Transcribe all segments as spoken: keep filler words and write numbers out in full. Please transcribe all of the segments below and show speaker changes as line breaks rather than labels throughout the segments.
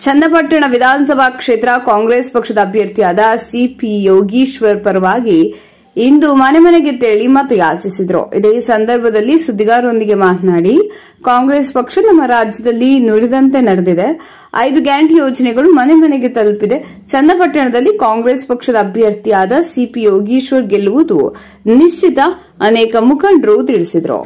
ಚನ್ನಪಟ್ಟಣ ವಿಧಾನಸಭಾ ಕ್ಷೇತ್ರ ಕಾಂಗ್ರೆಸ್ ಪಕ್ಷದ ಅಭ್ಯರ್ಥಿಯಾದ ಸಿಪಿ ಯೋಗೀಶ್ವರ್ ಪರವಾಗಿ ಇಂದು ಮನೆ ಮನೆಗೆ ತೆರಳಿ ಮತಯಾಚಿಸಿದರು. ಇದೇ ಸಂದರ್ಭದಲ್ಲಿ ಸುದ್ದಿಗಾರರೊಂದಿಗೆ ಮಾತನಾಡಿ, ಕಾಂಗ್ರೆಸ್ ಪಕ್ಷ ನಮ್ಮ ರಾಜ್ಯದಲ್ಲಿ ನುಡಿದಂತೆ ನಡೆದಿದೆ. ಐದು ಗ್ಯಾರಂಟಿ ಯೋಜನೆಗಳು ಮನೆ ಮನೆಗೆ ತಲುಪಿದೆ. ಚನ್ನಪಟ್ಟಣದಲ್ಲಿ ಕಾಂಗ್ರೆಸ್ ಪಕ್ಷದ ಅಭ್ಯರ್ಥಿಯಾದ ಸಿಪಿ ಯೋಗೀಶ್ವರ್ ಗೆಲ್ಲುವುದು ನಿಶ್ಚಿತ, ಅನೇಕ ಮುಖಂಡರು ತಿಳಿಸಿದರು.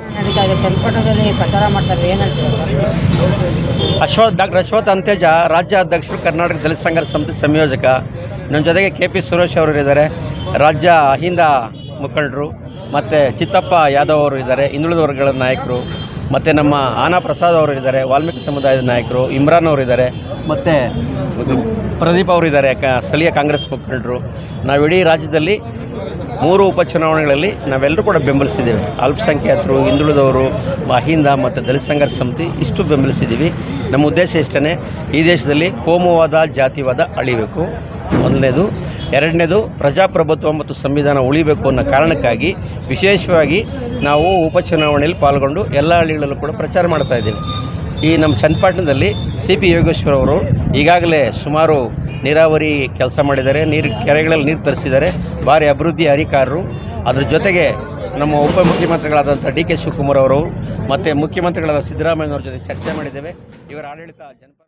ಅಶ್ವಥ್ ಡಾಕ್ಟರ್ ಅಶ್ವಥ್ ಅಂತೆಜ ರಾಜ್ಯಾಧ್ಯಕ್ಷರು, ಕರ್ನಾಟಕ ದಲಿತ ಸಂಘರ್ಷ ಸಮಿತಿ ಸಂಯೋಜಕ. ನಮ್ಮ ಜೊತೆಗೆ ಕೆ ಪಿ ಸುರೇಶ್ ಅವರು ಇದ್ದಾರೆ, ರಾಜ್ಯ ಅಹಿಂದ ಮುಖಂಡರು. ಮತ್ತು ಚಿತ್ತಪ್ಪ ಯಾದವ್ ಅವರು ಇದ್ದಾರೆ, ಹಿಂದುಳಿದ ವರ್ಗಗಳ ನಾಯಕರು. ಮತ್ತು ನಮ್ಮ ಆನಾ ಪ್ರಸಾದ್ ಅವರು ಇದ್ದಾರೆ, ವಾಲ್ಮೀಕಿ ಸಮುದಾಯದ ನಾಯಕರು. ಇಮ್ರಾನ್ ಅವರು ಇದ್ದಾರೆ, ಮತ್ತು ಪ್ರದೀಪ್ ಅವರು ಇದ್ದಾರೆ, ಸ್ಥಳೀಯ ಕಾಂಗ್ರೆಸ್ ಮುಖಂಡರು. ನಾವು ಇಡೀ ರಾಜ್ಯದಲ್ಲಿ ಮೂರು ಉಪಚುನಾವಣೆಗಳಲ್ಲಿ ನಾವೆಲ್ಲರೂ ಕೂಡ ಬೆಂಬಲಿಸಿದ್ದೇವೆ. ಅಲ್ಪಸಂಖ್ಯಾತರು, ಹಿಂದುಳಿದವರು, ಅಹಿಂದ ಮತ್ತು ದಲಿತ ಸಂಘರ್ಷ ಸಮಿತಿ ಇಷ್ಟು ಬೆಂಬಲಿಸಿದ್ದೀವಿ. ನಮ್ಮ ಉದ್ದೇಶ ಇಷ್ಟೇ, ಈ ದೇಶದಲ್ಲಿ ಕೋಮುವಾದ, ಜಾತಿವಾದ ಅಳಿಬೇಕು ಮೊದಲನೇದು. ಎರಡನೇದು, ಪ್ರಜಾಪ್ರಭುತ್ವ ಮತ್ತು ಸಂವಿಧಾನ ಉಳಿಬೇಕು ಅನ್ನೋ ಕಾರಣಕ್ಕಾಗಿ ವಿಶೇಷವಾಗಿ ನಾವು ಉಪಚುನಾವಣೆಯಲ್ಲಿ ಪಾಲ್ಗೊಂಡು ಎಲ್ಲ ಹಳ್ಳಿಗಳಲ್ಲೂ ಕೂಡ ಪ್ರಚಾರ ಮಾಡ್ತಾ ಇದ್ದೀವಿ. ಈ ನಮ್ಮ ಚನ್ನಪಟ್ಟಣದಲ್ಲಿ ಸಿ ಪಿ ಯೋಗೇಶ್ವರ್ ಅವರು ಈಗಾಗಲೇ ಸುಮಾರು ನೀರಾವರಿ ಕೆಲಸ ಮಾಡಿದ್ದಾರೆ, ನೀರು ಕೆರೆಗಳಲ್ಲಿ ನೀರು ತರಿಸಿದ್ದಾರೆ, ಭಾರಿ ಅಭಿವೃದ್ಧಿ ಅಧಿಕಾರರು. ಅದರ ಜೊತೆಗೆ ನಮ್ಮ ಉಪಮುಖ್ಯಮಂತ್ರಿಗಳಾದಂಥ ಡಿ ಕೆ ಶಿವಕುಮಾರ್ ಅವರು ಮತ್ತು ಮುಖ್ಯಮಂತ್ರಿಗಳಾದ ಸಿದ್ದರಾಮಯ್ಯನವ್ರ ಜೊತೆ ಚರ್ಚೆ ಮಾಡಿದ್ದೇವೆ. ಇವರ ಆಡಳಿತ ಜನಪರ